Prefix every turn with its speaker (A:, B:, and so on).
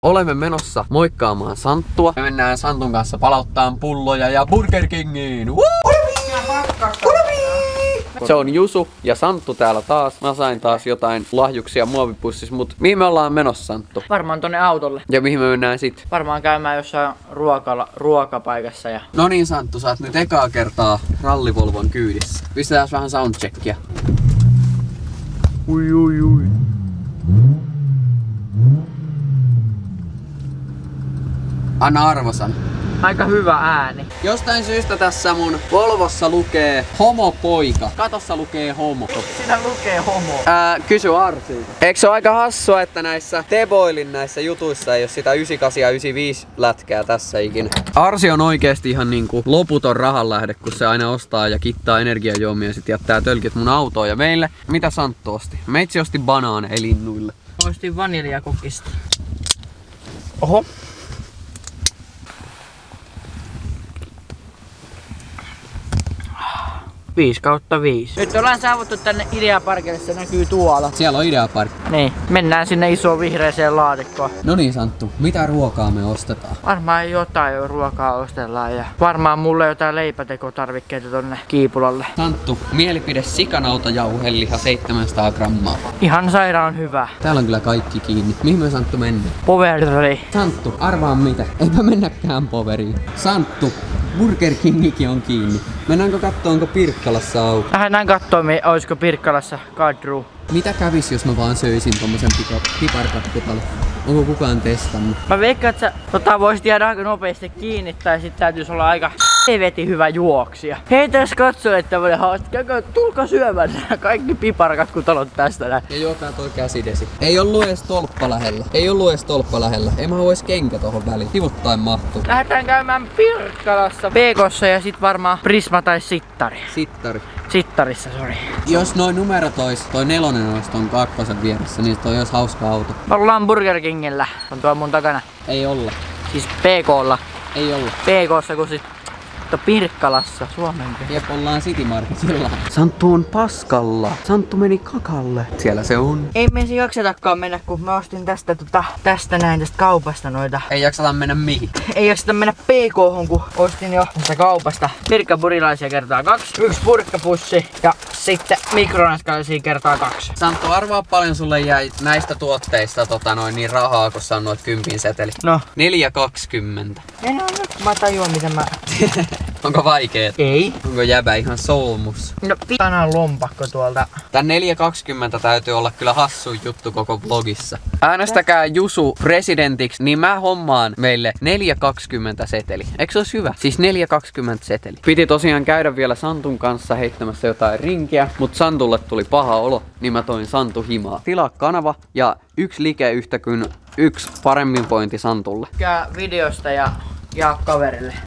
A: olemme menossa moikkaamaan Santtua. Me mennään Santun kanssa palauttaan pulloja ja Burger Kingiin. Se on Jusu ja Santtu täällä taas. Mä sain taas jotain lahjuksia muovipussissa, mut mihin me ollaan menossa, Santtu?
B: Varmaan tonne autolle.
A: Ja mihin me mennään sit?
B: Varmaan käymään jossain ruokapaikassa ja...
A: No niin, Santtu, sä oot nyt ekaa kertaa rallivolvon kyydissä. Pistetään vähän soundcheckia. Ui. Anna arvosan.
B: Aika hyvä ääni.
A: Jostain syystä tässä mun Volvossa lukee homopoika. Katossa lukee homo.
B: Siinä lukee homo.
A: Kysy Arsilta. Eikö se ole aika hassua, että näissä T-Boilin näissä jutuissa ei ole sitä 98 ja 95 lätkää tässä ikinä? Arsi on oikeesti ihan niinku loputon rahanlähde, kun se aina ostaa ja kittaa energiajuomia ja sit jättää tölkit mun autoon ja meille. Mitä Santtu osti? Meitsi osti banaaneja linnuille.
B: Ostin vaniljakokista. Oho. 5/5. Nyt ollaan saavuttu tänne Ideaparkille, se näkyy tuolla.
A: Siellä on Ideapark.
B: Niin, mennään sinne isoon vihreeseen laatikkoon.
A: No niin, Santtu, mitä ruokaa me ostetaan?
B: Varmaan jotain ruokaa ostellaan ja varmaan mulle jotain leipätekotarvikkeita tonne Kiipulalle.
A: Santtu, mielipide sikanautajauheliha 700 grammaa.
B: Ihan sairaan hyvä.
A: Täällä on kyllä kaikki kiinni. Mihin me Santtu mennään?
B: Poveri.
A: Santtu, arvaa mitä? Eipä mennäkään Poveriin. Santtu, Burger Kingikin on kiinni. Mennäänkö kattoo, onko Pirkkalassa auki?
B: Lähdetään kattoo, olisiko Pirkkalassa kadru.
A: Mitä kävis, jos mä vaan söisin tommosen piparkakkutalon? Onko kukaan testannut?
B: Mä veikkaan, että sä voisit jäädä aika nopeasti kiinni tai sit täytyisi olla aika helvetin hyvä juoksija. Hei, tässä katsoo, että tämmönen haaste. Tulkaa syömään nämä kaikki piparkakkutalot tästä näin.
A: Ja juokaa toi käsidesi. Ei ollu ees tolppa lähellä. Ei mä vois kenkä tohon väliin. Hivuttain mahtuu.
B: Lähdetään käymään Pirkkalassa, PK:ssa ja sit varmaan Prisma tai Sittari. Sittarissa, sori.
A: Jos noin numerot ois, toi 4 ois ton 2 vieressä, niin toi ois hauska auto.
B: Ollaan Burger Kingillä. On tuo mun takana.
A: Ei olla.
B: Siis PK:lla.
A: Ei olla.
B: PK:ssa kun sit Pirkkalassa, Suomenkin.
A: Jep, ollaan City Marketilla. Santtu on paskalla. Santtu meni kakalle. Siellä se on.
B: Ei me jaksetakaan mennä, kun mä ostin tästä tästä kaupasta noita.
A: Ei jakseta mennä mihin?
B: Ei jakseta mennä PK:hon, kun ostin jo tästä kaupasta. Pirkkapurilaisia kertaa 2, 1 purkkapussi ja sitten mikronäskäisiä kertaa 2.
A: Santtu, arvaa paljon sulle jäi näistä tuotteista niin rahaa, kun sanoit 10 seteli.
B: No.
A: 4,20.
B: En oo nyt, mä tajuan mitä mä...
A: Onko vaikeet?
B: Ei.
A: Onko jäbä ihan solmus?
B: No pitänä lompakko tuolta.
A: Tän 4,20 täytyy olla kyllä hassu juttu koko vlogissa. Äänestäkää Jusu presidentiksi, niin mä hommaan meille 4,20 seteli. Eikö se olisi hyvä? Siis 4,20 seteli. Piti tosiaan käydä vielä Santun kanssa heittämässä jotain rinkiä, mutta Santulle tuli paha olo, niin mä toin Santu himaa. Tilaa kanava ja 1 like yhtä kuin 1 paremmin pointti Santulle.
B: Tykkää videosta ja jaa kaverille.